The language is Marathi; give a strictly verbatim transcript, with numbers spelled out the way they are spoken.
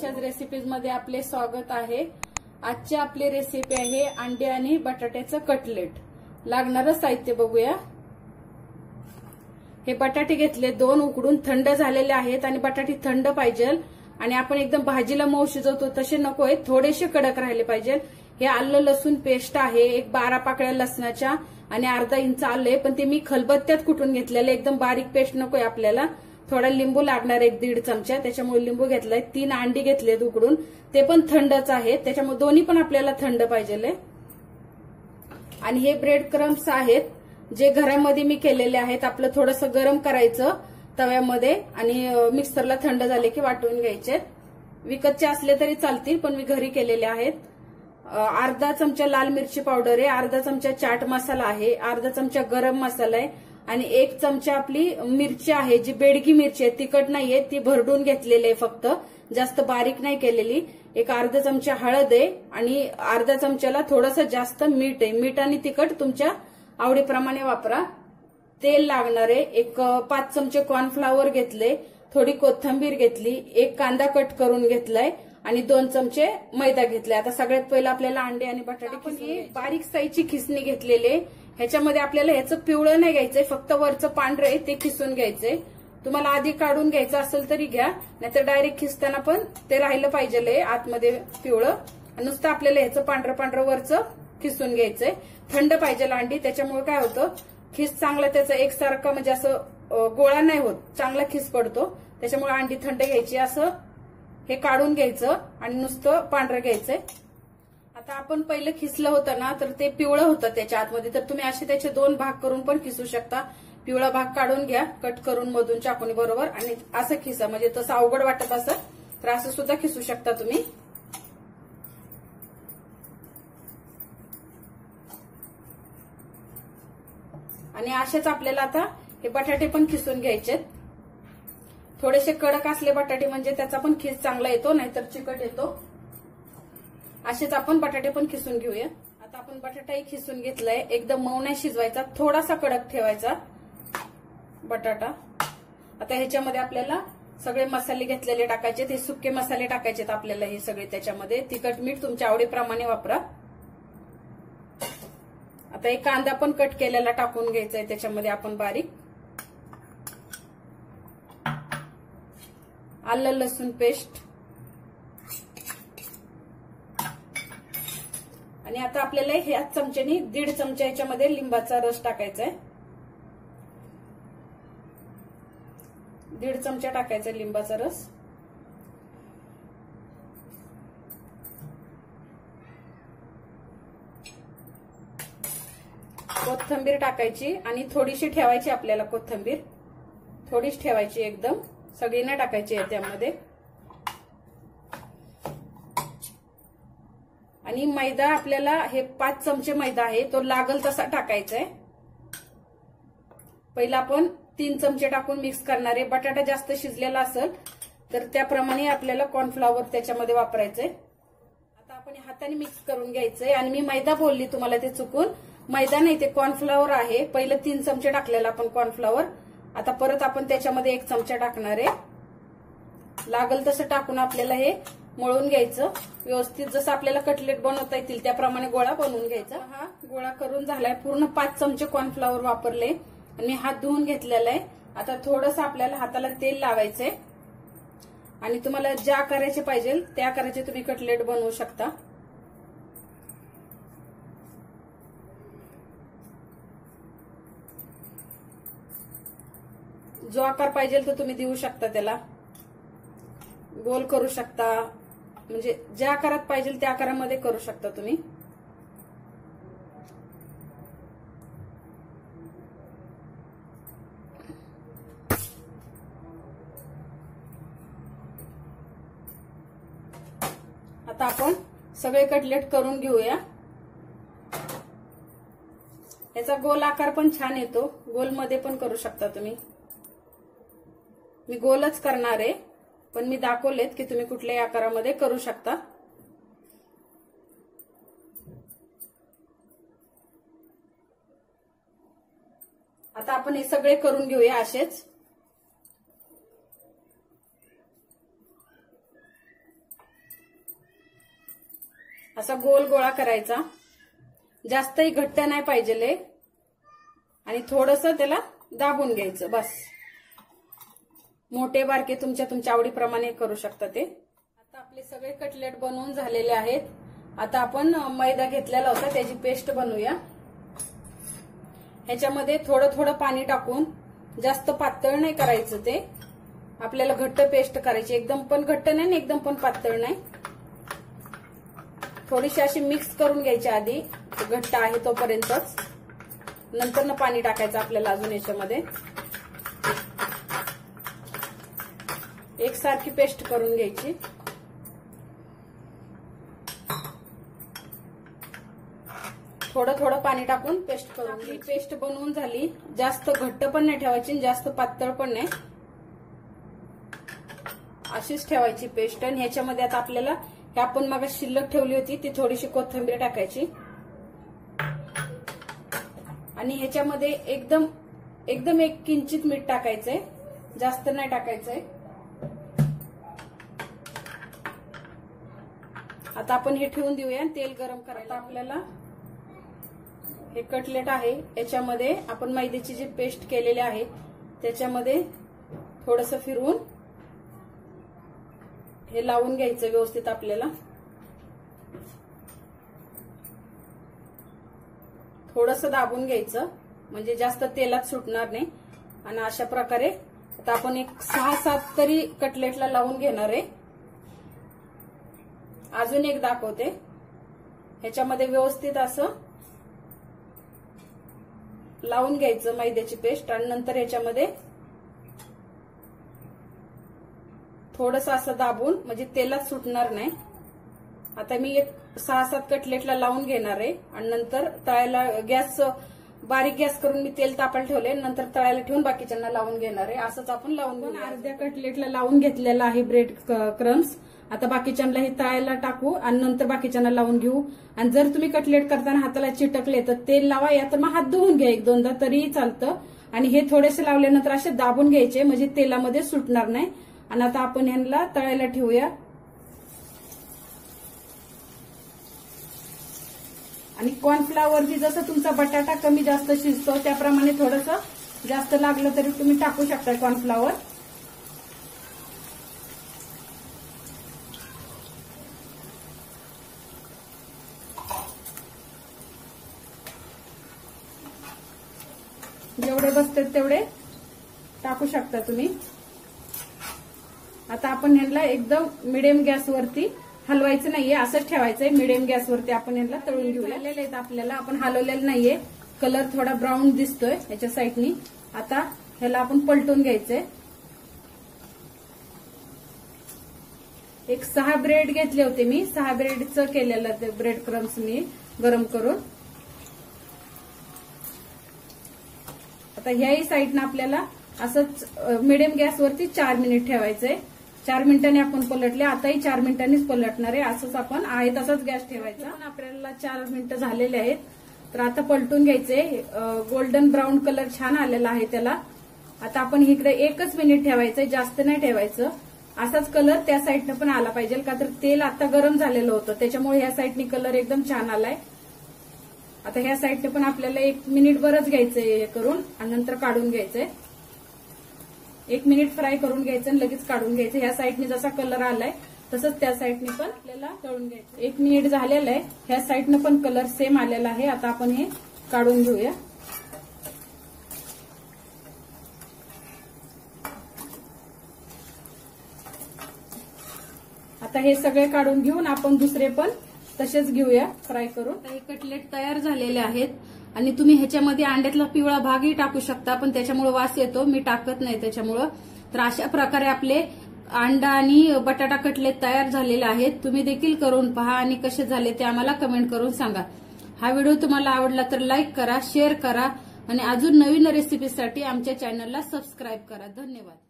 कशाच रेसिपीज मध्ये आपले स्वागत आहे। आजची आपली रेसिपी आहे अंडे आणि बटाट्याचं कटलेट। लागणारं साहित्य बघूया। हे बटाटे घेतले दोन, उकडून थंड झालेले आहेत आणि बटाटे थंड पाहिजे आणि आपण एकदम भाजीला मऊ शिजवतो तसे नकोय, थोडेसे कडक राहिले पाहिजे। हे आलं लसूण पेस्ट आहे, एक बारा पाकळ्या लसणाच्या आणि अर्धा इंच आले, पण ते मी खलबत्त्यात कुटून घेतलेले, एकदम बारीक पेस्ट नकोय आपल्याला। थोडा लिंबू लागणार, एक दीड चमचा, त्याच्यामुळे लिंबू घेतलाय। तीन अंडी घेतलेत उकडून, ते पण थंडच आहेत, त्याच्यामुळे दोन्ही पण आपल्याला थंड पाहिजे। आणि हे ब्रेड क्रम्स आहेत जे घरामध्ये मी केलेले आहेत। आपलं थोडंसं गरम करायचं तव्यामध्ये आणि मिक्सरला थंड झाले की वाटून घ्यायचे। विकतचे असले तरी चालतील, पण मी घरी केलेले आहेत। अर्धा चमचा लाल मिरची पावडर आहे, अर्धा चमचा चाट मसाला आहे, अर्धा चमचा गरम मसाला आहे आणि एक चमचा आपली मिरची आहे, जी बेडगी मिरची आहे, तिखट नाहीये, ती भरडून घेतलेली आहे, फक्त जास्त बारीक नाही केलेली। एक अर्धा चमचा हळद आहे आणि अर्धा चमच्याला थोडंसं जास्त मीठ आहे। मीठ आणि तिखट तुमच्या आवडीप्रमाणे वापरा। तेल लागणार आहे, एक पाच चमचे कॉर्नफ्लॉवर घेतले, थोडी कोथिंबीर घेतली, एक कांदा कट करून घेतलाय आणि दोन चमचे मैदा घेतलाय। आता सगळ्यात पहिलं आपल्याला अंडे आणि बटाटे खिसून बारीक साईजची खिसणी घेतलेली। ह्याच्यामध्ये आपल्याला ह्याचं पिवळं नाही घ्यायचंय, फक्त वरचं पांढरं आहे ते खिसून घ्यायचंय। तुम्हाला आधी काढून घ्यायचं असेल तरी घ्या, नाहीतर डायरेक्ट खिसताना पण ते राहिलं पाहिजे आतमध्ये पिवळं। नुसतं आपल्याला ह्याचं पांढरं पांढरं वरचं खिसून घ्यायचंय। थंड पाहिजे अंडी, त्याच्यामुळे काय होतं, खिस चांगला त्याचा एकसारखा म्हणजे असं गोळा नाही होत, चांगला खिस पडतो, त्याच्यामुळे अंडी थंड घ्यायची। असं हे काढून घ्यायचं आणि नुसतं पांढरं घ्यायचंय। आता आपण पहिलं खिसलं होतं ना, तर ते पिवळं होतं त्याच्या आतमध्ये, तर तुम्ही असे त्याचे दोन भाग करून पण खिसू शकता। पिवळा भाग काढून घ्या कट करून मधून चाकूनी बरोबर आणि असं खिसा, म्हणजे तसं अवघड वाटत असं तर असं सुद्धा खिसू शकता तुम्ही। आणि असेच आपल्याला आता हे बटाटे पण खिसून घ्यायचेत। थोडेसे कडक असले बटाटे म्हणजे त्याचा पण खिस चांगला येतो, नाहीतर चिकट येतो। असेच आपण बटाटे पण खिसून घेऊया। आता आपण बटाटाही खिसून घेतलाय, एकदम मऊ नाही शिजवायचा, थोडासा कडक ठेवायचा बटाटा। आता ह्याच्यामध्ये आपल्याला सगळे मसाले घेतलेले टाकायचे, हे सुके मसाले टाकायचेत आपल्याला, हे सगळे त्याच्यामध्ये। तिखट मीठ तुमच्या आवडीप्रमाणे वापरा। आता एक कांदा पण कट केलेला टाकून घ्यायचा आहे त्याच्यामध्ये आपण बारीक। आलं लसूण पेस्ट आणि आता आपल्याला ह्या चमच्यानी दीड चमचा याच्यामध्ये लिंबाचा रस टाकायचा आहे। दीड चमचा टाकायचा लिंबाचा रस। कोथिंबीर टाकायची आणि थोडीशी ठेवायची आपल्याला, कोथिंबीर थोडीच ठेवायची, एकदम सगळी नाही टाकायची आहे त्यामध्ये। आणि मैदा आपल्याला हे पाच चमचे मैदा आहे, तो लागल तसा टाकायचा आहे। पहिला आपण तीन चमचे टाकून मिक्स करणार आहे। बटाटा जास्त शिजलेला असेल तर त्याप्रमाणे आपल्याला कॉर्नफ्लॉवर त्याच्यामध्ये वापरायचंय। आता आपण हाताने मिक्स करून घ्यायचंय। आणि मी मैदा बोलली तुम्हाला, ते चुकून मैदा नाही, ते कॉर्नफ्लॉवर आहे। पहिलं तीन चमचे टाकलेला आपण कॉर्नफ्लॉवर, आता परत आपण त्याच्यामध्ये एक चमचा टाकणार आहे। लागल तसं टाकून आपल्याला हे मळून घ्यायचं व्यवस्थित, जसं आपल्याला कटलेट बनवता येतील त्याप्रमाणे गोळा बनवून घ्यायचा। हा गोळा करून झालाय, पूर्ण पाच चमचे कॉर्नफ्लॉवर वापरले आणि हात धुवून घेतलेला आहे। आता थोडंसं आपल्याला हाताला तेल लावायचंय आणि तुम्हाला ज्या आकाराचे पाहिजे त्या आकाराचे तुम्ही कटलेट बनवू शकता। जो आकार पाहिजे तो तुम्ही देऊ शकता, त्याला गोल करू शकता, म्हणजे ज्या आकारात पाहिजे त्या आकारामध्ये करू शकता तुम्ही। आता आपण सगळे कटलेट करून घेऊया। याचा गोल आकार पण छान येतो, गोल मध्ये पण करू शकता तुम्ही। मी गोलच करणार आहे, पण मी दाखवलेत की तुम्ही कुठल्याही आकारामध्ये करू शकता। आता आपण हे सगळे करून घेऊया असेच। असा गोल गोळा करायचा, जास्तही घट्ट नाही पाहिजे आणि थोडंसं त्याला दाबून घ्यायचं बस. मोठे बारके तुमच्या तुमच्या आवडीप्रमाणे करू शकता ते. आता आपले सगळे कटलेट बनवून झालेले आहेत. आता आपण मैदा घेतलेला होता त्याची पेस्ट बनवूया. ह्याच्यामध्ये थोडं थोडं पाणी टाकून, जास्त पातळ नाही करायचं ते, आपल्याला घट्ट पेस्ट करायची. एकदम पण घट्ट नाही आणि एकदम पण पातळ नाही. थोडीशी अशी मिक्स करून घ्यायची आधी, घट्ट आहे तोपर्यंतच. नंतर ना पाणी टाकायचं आपल्याला अजून याच्यामध्ये. एकसारखी पेस्ट करून घ्यायची. थोडं थोडं पाणी टाकून पेस्ट करून घ्यायची. पेस्ट बनवून झाली. जास्त घट्ट पण नाही ठेवायची, जास्त पातळ पण नाही, अशीच ठेवायची पेस्ट. आणि ह्याच्यामध्ये आता आपल्याला हे आपण मग शिल्लक ठेवली होती ती थोडीशी कोथिंबीर टाकायची. आणि ह्याच्यामध्ये एकदम एकदम एक किंचित मीठ टाकायचंय, जास्त नाही टाकायचंय. आता आपण हे ठेवून देऊया. तेल गरम करायला आपल्याला हे कटलेट आहे याच्यामध्ये आपण मैद्याची जी पेस्ट केलेली आहे त्याच्यामध्ये थोडंसं फिरवून हे लावून घ्यायचं व्यवस्थित. आपल्याला थोडंसं दाबून घ्यायचं म्हणजे जास्त तेलात सुटणार नाही. आणि अशा प्रकारे आता आपण एक सहा सात तरी कटलेटला लावून घेणार आहे. अजून एक दाखवते. ह्याच्यामध्ये व्यवस्थित असं लावून घ्यायचं मैद्याची पेस्ट आणि नंतर ह्याच्यामध्ये थोडंसं असं दाबून म्हणजे तेलात सुटणार नाही. आता मी एक सहा सात कटलेटला लावून घेणार आहे आणि नंतर तळायला गॅस बारीक गॅस करून मी तेल तापायला ठेवले. नंतर तळायला ठेवून बाकीच्यांना लावून घेणार आहे. असंच आपण लावून घेऊ. अर्ध्या कटलेटला लावून घेतलेला आहे ब्रेड क्रम्स. आता बाकीच्यांना हे तळायला टाकू आणि नंतर बाकीच्यांना लावून घेऊ. आणि जर तुम्ही कटलेट करताना हाताला चिटकले तर तेल लावा, या तर मग हात धुवून घ्या एक दोनदा तरीही चालतं. आणि हे थोडेसे लावल्यानंतर असे दाबून घ्यायचे म्हणजे तेलामध्ये सुटणार नाही. आणि आता आपण ह्यांना तळायला ठेवूया. आणि कॉर्नफ्लावरची जसं तुमचा बटाटा कमी जास्त शिजतो त्याप्रमाणे थोडंसं जास्त लागलं तरी तुम्ही टाकू शकता कॉर्नफ्लावर. जेवढे बसतात तेवढे टाकू शकता तुम्ही. आता आपण ह्यांना एकदम मिडियम गॅसवरती हलवायचं नाहीये, असंच ठेवायचंय. मिडियम गॅसवरती आपण ह्यांना तळून घेऊया. आपल्याला आपण हलवलेलं नाहीये, कलर थोडा ब्राऊन दिसतोय याच्या साईडनी. आता ह्याला आपण पलटून घ्यायचंय. एक सहा ब्रेड घेतले होते मी, सहा ब्रेडचं केलेलं ते ब्रेड क्रम्स मी गरम करून. आता ह्याही साईडनं आपल्याला असंच मिडियम गॅसवरती चार मिनिट ठेवायचंय. चार मिनिटांनी आपण पलटले, आताही चार मिनिटांनीच पलटणार आहे. असंच आपण आहे तसाच गॅस ठेवायचा. आपल्याला चार मिनिटं झालेले आहेत तर आता पलटून घ्यायचे. गोल्डन ब्राऊन कलर छान आलेला आहे त्याला. आता आपण इकडे एकच मिनिट ठेवायचंय, जास्त नाही ठेवायचं. असाच कलर त्या साईडनं पण आला पाहिजे, का तर तेल आता गरम झालेलं होतं त्याच्यामुळे ह्या साईडनी कलर एकदम छान आलाय. आता ह्या साईडने पण आपल्याला एक मिनिट बरंच घ्यायचंय हे करून आणि नंतर काढून घ्यायचंय. एक मिनिट फ्राय करून घ्यायचं आणि लगेच काढून घ्यायचं. ह्या साईडने जसा कलर आलाय तसंच त्या साईडने पण आपल्याला तळून घ्यायचं. एक मिनिट झालेलं आहे, ह्या साईडनं पण कलर सेम आलेला आहे. आता आपण हे काढून घेऊया. आता हे सगळे काढून घेऊन आपण दुसरे पण तसेच घेऊया फ्राय करून. हे कटलेट तयार झालेले आहेत आणि तुम्ही ह्याच्यामध्ये अंड्यातला पिवळा भागही टाकू शकता, पण त्याच्यामुळे वास येतो, मी टाकत नाही त्याच्यामुळं. तर अशा प्रकारे आपले अंडा आणि बटाटा कटलेट तयार झालेले आहेत. तुम्ही देखील करून पहा आणि कसे झाले ते आम्हाला कमेंट करून सांगा. हा व्हिडिओ तुम्हाला आवडला तर लाईक करा, शेअर करा आणि अजून नवीन रेसिपीसाठी आमच्या चॅनलला सबस्क्राईब करा. धन्यवाद.